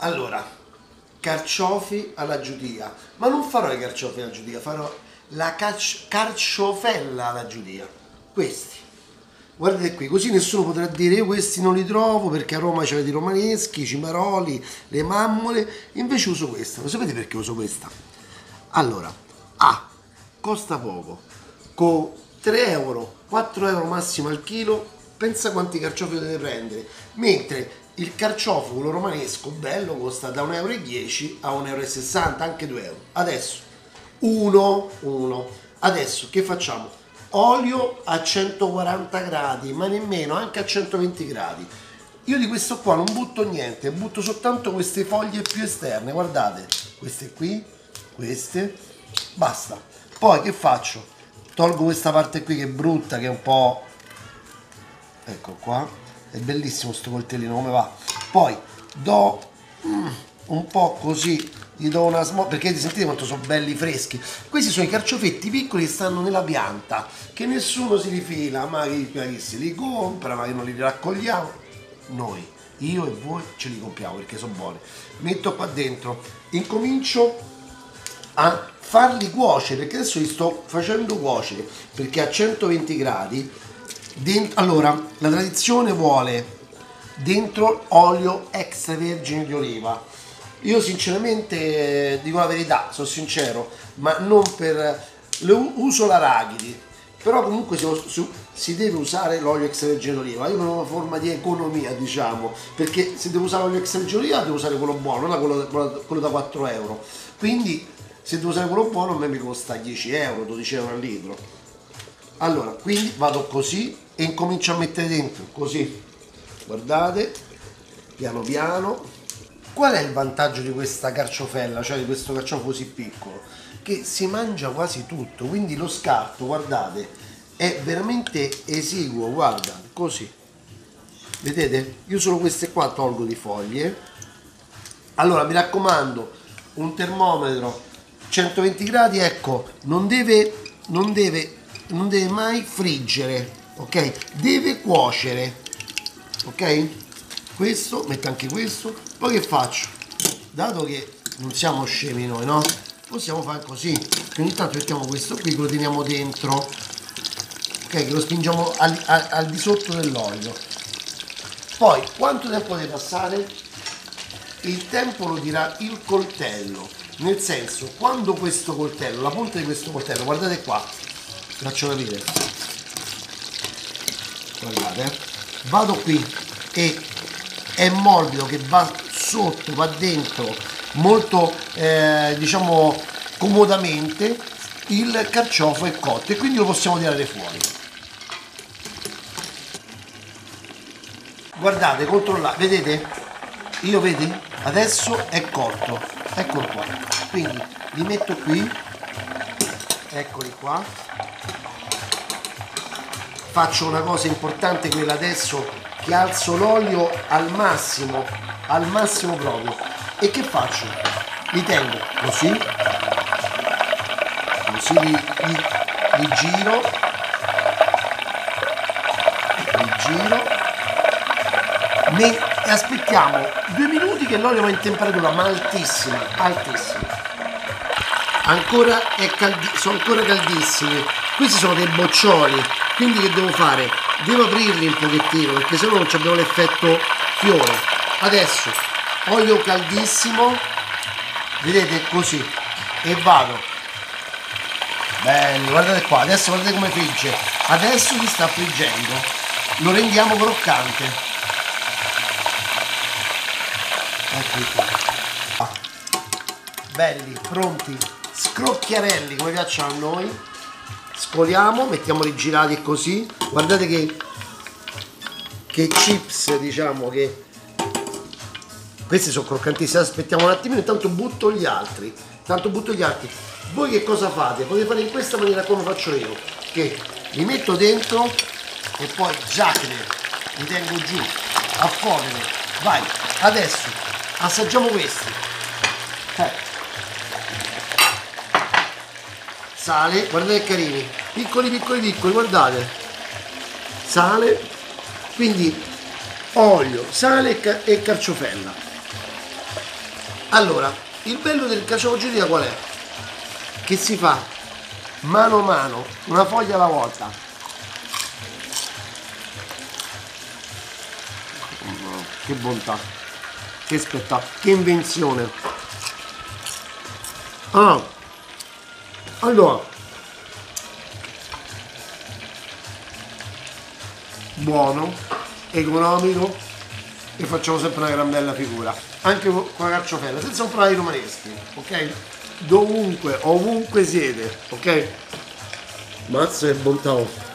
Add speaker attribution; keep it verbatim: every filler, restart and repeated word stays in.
Speaker 1: Allora, carciofi alla giudia, ma non farò i carciofi alla giudia, farò la cac- carciofella alla giudia. Questi, guardate qui, così nessuno potrà dire io questi non li trovo perché a Roma c'avete i romaneschi, i cimaroli, le mammole, invece uso questa. Lo sapete perché uso questa? Allora, A, costa poco, con tre euro, quattro euro massimo al chilo, pensa quanti carciofi dovete prendere, mentre il carciofo, quello romanesco, bello, costa da un euro e dieci a un euro e sessanta, anche due euro. Adesso, uno, uno. Adesso, che facciamo? Olio a centoquaranta gradi, ma nemmeno, anche a centoventi gradi. Io di questo qua non butto niente, butto soltanto queste foglie più esterne, guardate, queste qui, queste, basta. Poi che faccio? Tolgo questa parte qui che è brutta, che è un po'... ecco qua. È bellissimo sto coltellino, come va. Poi do mm, un po' così, gli do una smorza, perché sentite quanto sono belli freschi. Questi sono i carciofetti piccoli che stanno nella pianta, che nessuno si rifila, ma chi, chi si li compra, ma che non li raccogliamo. Noi, io e voi ce li compriamo perché sono buoni. Metto qua dentro, incomincio a farli cuocere, perché adesso li sto facendo cuocere, perché a centoventi gradi. Dentro, allora, la tradizione vuole dentro olio extravergine di oliva. Io sinceramente dico la verità, sono sincero, ma non per... uso l'arachidi, però comunque si, si deve usare l'olio extravergine di oliva. Io per una forma di economia, diciamo, perché se devo usare l'olio extravergine di oliva devo usare quello buono, non quello, quello da quattro euro. Quindi se devo usare quello buono a me mi costa dieci euro, dodici euro al litro. Allora, quindi vado così e incomincio a mettere dentro, così, guardate, piano piano. Qual è il vantaggio di questa carciofella, cioè di questo carciofo così piccolo? Che si mangia quasi tutto, quindi lo scarto, guardate, è veramente esiguo, guarda, così. Vedete? Io solo queste qua tolgo di foglie. Allora, mi raccomando, un termometro centoventi gradi, ecco, non deve, non deve, non deve mai friggere, ok? Deve cuocere, ok? Questo, metto anche questo. Poi che faccio? Dato che non siamo scemi noi, no? Possiamo fare così, che ogni tanto mettiamo questo qui, lo teniamo dentro, ok? Che lo spingiamo al, al, al di sotto dell'olio. Poi quanto tempo deve passare? Il tempo lo dirà il coltello, nel senso, quando questo coltello, la punta di questo coltello, guardate qua, vi faccio capire, guardate, eh. Vado qui e è morbido, che va sotto, va dentro molto eh, diciamo comodamente, il carciofo è cotto e quindi lo possiamo tirare fuori. Guardate, controllate, vedete? Io vedi? Adesso è cotto, eccolo qua, quindi li metto qui, eccoli qua. Faccio una cosa importante, quella adesso, che alzo l'olio al massimo, al massimo proprio. E che faccio? Li tengo così, così li, li, li giro, li giro, ne, e aspettiamo due minuti che l'olio va in temperatura, ma altissima, altissima. Ancora è caldi, sono ancora caldissimi. Questi sono dei boccioli, quindi che devo fare? Devo aprirli un pochettino, perché se no non abbiamo l'effetto fiore. Adesso olio caldissimo, vedete, così, e vado. Bello, guardate qua, adesso guardate come frigge. Adesso si sta friggendo, lo rendiamo croccante. Eccoli qua, belli, pronti, scrocchiarelli come piacciono a noi. Scoliamo, mettiamoli girati così, guardate che che chips, diciamo, che questi sono croccantissimi. Aspettiamo un attimino, intanto butto gli altri, tanto butto gli altri. Voi che cosa fate? Potete fare in questa maniera come faccio io, che li metto dentro e poi zacne, li tengo giù a fodere. Vai, adesso assaggiamo questi. Eh. Sale, guardate che carini, piccoli piccoli piccoli, guardate, sale, quindi olio, sale e carciofella. Allora, il bello del carciofo giudia qual è? Che si fa mano a mano, una foglia alla volta. Che bontà, che spettacolo, che invenzione. Ah, allora, buono, economico e facciamo sempre una gran bella figura. Anche con la carciofella, senza comprare i romaneschi, ok? Dovunque, ovunque siete, ok? Mazza che bontà.